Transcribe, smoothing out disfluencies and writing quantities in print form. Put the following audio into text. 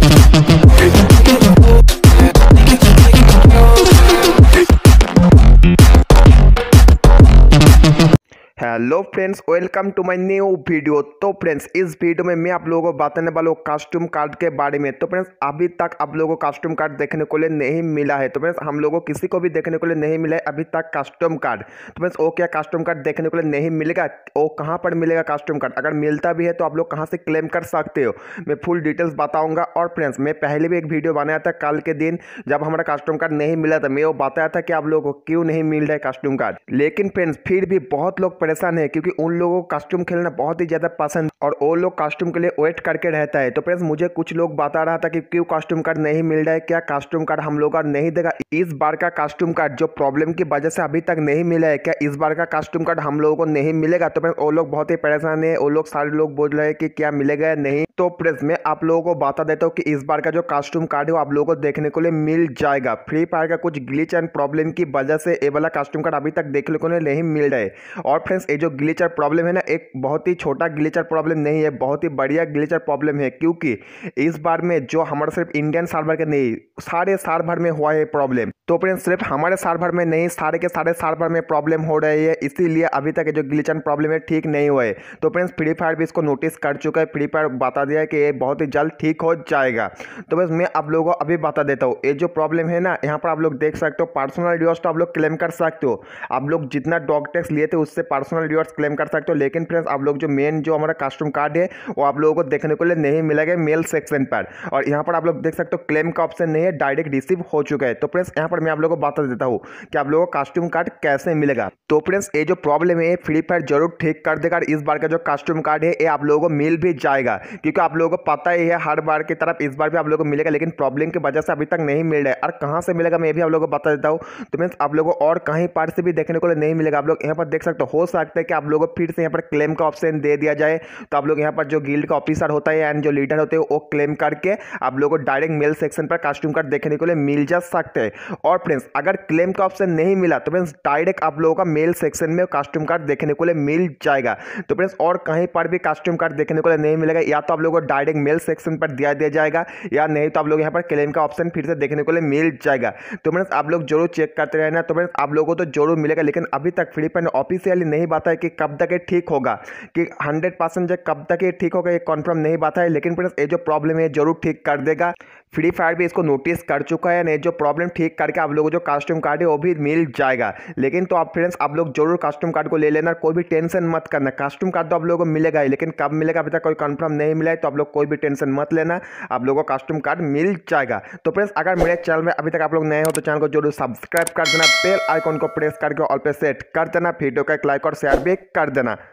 Hello friends, welcome to my new video. तो friends, इस video में मैं आप लोगों को बताने वाला हूँ कॉस्ट्यूम कार्ड के बारे में। तो फ्रेंड्स, अभी तक आप लोगों को कॉस्ट्यूम कार्ड देखने को लिए नहीं मिला है। तो फ्रेंड्स, हम लोगों को किसी को भी देखने को लिए नहीं मिला है अभी तक कॉस्ट्यूम कार्ड। तो फ्रेंड्स, वो क्या कॉस्ट्यूम कार्ड देखने को लिए नहीं मिलेगा, वो कहाँ पर मिलेगा कॉस्ट्यूम कार्ड, अगर मिलता भी है तो आप लोग कहाँ से क्लेम कर सकते हो, मैं फुल डिटेल्स बताऊँगा। और फ्रेंड्स, मैं पहले भी एक वीडियो बनाया था कल के दिन, जब हमारा कॉस्ट्यूम कार्ड नहीं मिला था। मैं वो बताया था कि आप लोगों को क्यों नहीं मिल रहा है कॉस्ट्यूम कार्ड। लेकिन फ्रेंड्स, फिर भी बहुत लोग परेशान है, क्योंकि उन लोगों को कॉस्ट्यूम खेलना बहुत ही ज़्यादा पसंद और वो लोग कॉस्ट्यूम के लिए वेट करके रहता है। तो फ्रेंड्स, मुझे कुछ लोग बता रहा था कि क्यों कॉस्ट्यूम कार्ड नहीं मिल रहा है, क्या कॉस्ट्यूम कार्ड हम लोग का नहीं देगा। इस बार का कॉस्ट्यूम कार्ड जो प्रॉब्लम की वजह से अभी तक नहीं मिला है, क्या इस बार का कॉस्ट्यूम कार्ड हम लोगों को नहीं मिलेगा। तो फ्रेंड्स, वो लोग बहुत ही परेशान है, वो लोग सारे लोग बोल रहे हैं कि क्या मिलेगा या नहीं। तो फ्रेंड्स, मैं आप लोगों को बता देता हूँ कि इस बार का जो कॉस्ट्यूम कार्ड है वो आप लोगों को देखने को लिए मिल जाएगा। फ्री फायर का कुछ ग्लिच एंड प्रॉब्लम की वजह से ये वाला कॉस्ट्यूम कार्ड अभी तक देखने को नहीं मिल रहा है। और फ्रेंड्स, ये जो ग्लिच और प्रॉब्लम है ना, एक बहुत ही छोटा ग्लिचर प्रॉब्लम नहीं है, बहुत ही बढ़िया ग्लिचर प्रॉब्लम है। क्योंकि इस बार में जो हमारा सिर्फ इंडियन सर्वर के नहीं, सारे सर्वर में हुआ है प्रॉब्लम। तो फ्रेंड्स, सिर्फ हमारे सर्वर में नहीं, सारे के सारे सर्वर में प्रॉब्लम हो रही है, इसीलिए अभी तक जो ग्लिचर प्रॉब्लम है ठीक नहीं हुआ है। तो फ्रेंड्स, फ्री फायर भी इसको नोटिस कर चुका है, फ्री फायर बता दिया है कि ये बहुत ही जल्द ठीक हो जाएगा। तो बस मैं आप लोगों को अभी बता देता हूँ, ये जो प्रॉब्लम है ना, यहाँ पर आप लोग देख सकते हो पर्सनल रिवॉर्ड्स तो आप लोग क्लेम कर सकते हो। आप लोग जितना डॉग टैक्स लिए थे उससे पर्सनल रिवॉर्ड्स क्लेम कर सकते हो। लेकिन फ्रेंड्स, आप लोग जो मेन जो हमारा कॉस्ट्यूम कार्ड है वो आप लोगों को देखने को लिए नहीं मिलेगा मेल सेक्शन पर। और यहाँ पर आप लोग देख सकते हो क्लेम का ऑप्शन नहीं है, डायरेक्ट रिसीव हो चुका है। तो फ्रेंड्स, यहाँ पर मैं आप लोगों को बता देता हूँ कि आप लोगों को कॉस्ट्यूम कार्ड कैसे मिलेगा। तो फ्रेंड्स, ये जो प्रॉब्लम है फ्री फायर जरूर ठीक कर देगा। इस बार का जो कॉस्ट्यूम कार्ड है ये आप लोगों को मिल भी जाएगा, क्योंकि आप लोगों को पता ही है हर बार की तरफ इस बार भी आप लोगों को मिलेगा। लेकिन प्रॉब्लम की वजह से अभी तक नहीं मिल रहा है। और कहाँ से मिलेगा मैं भी आप लोगों को बता देता हूँ। तो फ्रेंड्स, आप लोगों को और कहीं पर से भी देखने को नहीं मिलेगा। आप लोग यहाँ पर देख सकते हो सकता है कि आप लोगों को फिर से यहाँ पर क्लेम का ऑप्शन दे दिया जाए। तो आप लोग यहाँ पर जो गिल्ड का ऑफिसर होता है एंड जो लीडर होते हैं वो क्लेम करके आप लोगों को डायरेक्ट मेल सेक्शन पर कॉस्ट्यूम कार्ड देखने को लिए मिल जा सकते हैं। और फ्रेंड्स, अगर क्लेम का ऑप्शन नहीं मिला तो फ्रेंड्स डायरेक्ट आप लोगों का मेल सेक्शन में कॉस्ट्यूम कार्ड देखने को लिए मिल जाएगा। तो फ्रेंड्स, और कहीं पर भी कॉस्ट्यूम कार्ड देखने को लिए नहीं मिलेगा, या तो आप लोगों को डायरेक्ट मेल सेक्शन पर दिया जाएगा, या नहीं तो आप लोग यहाँ पर क्लेम का ऑप्शन फिर से देखने को लिए मिल जाएगा। तो फ्रेंड्स, आप लोग जरूर चेक करते रहना। तो फ्रेंड्स, आप लोगों को तो जरूर मिलेगा, लेकिन अभी तक फ्री फायर ऑफिशियली नहीं बताया कि कब तक ये ठीक होगा, कि 100% जो कब तक ये ठीक होगा ये कंफर्म नहीं बात है। लेकिन फ्रेंड्स, ये जो प्रॉब्लम है जरूर ठीक कर देगा। फ्री फायर भी इसको नोटिस कर चुका है, नहीं जो प्रॉब्लम ठीक करके आप लोगों को जो कॉस्ट्यूम कार्ड है वो भी मिल जाएगा। लेकिन तो आप फ्रेंड्स, आप लोग जरूर कॉस्ट्यूम कार्ड को ले लेना, कोई भी टेंशन मत करना। कॉस्ट्यूम कार्ड तो आप लोगों को मिलेगा ही, लेकिन कब मिलेगा अभी तक कोई कंफर्म नहीं मिला है। तो आप लोग कोई भी टेंशन मत लेना, आप लोगों को कॉस्ट्यूम कार्ड मिल जाएगा। तो फ्रेंड्स, अगर मेरे चैनल में अभी तक आप लोग नए हो तो चैनल को जरूर सब्सक्राइब कर देना, बेल आइकॉन को प्रेस करके ऑल पे सेट कर देना, वीडियो का एक लाइक और शेयर भी कर देना।